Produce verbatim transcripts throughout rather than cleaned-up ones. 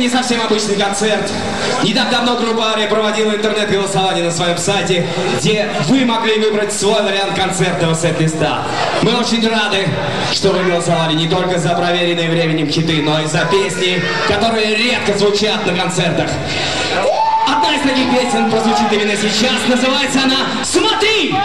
не совсем обычный концерт. Не так давно группа Ария проводила интернет-голосование на своем сайте, где вы могли выбрать свой вариант концертного сет-листа. Мы очень рады, что вы голосовали не только за проверенные временем хиты, но и за песни, которые редко звучат на концертах. Одна из таких песен прозвучит именно сейчас. Называется она «Смотри!».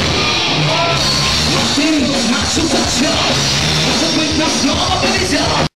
Может быть, нам снова повезет.